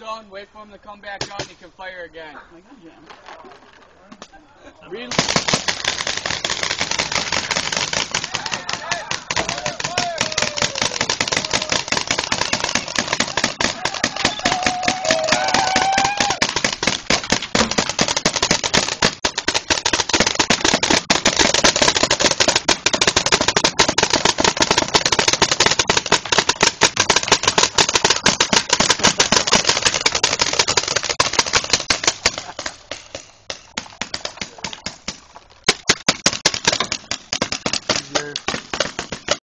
zone, wait for him to come back out, and you can fire again. My gun jam. Reload.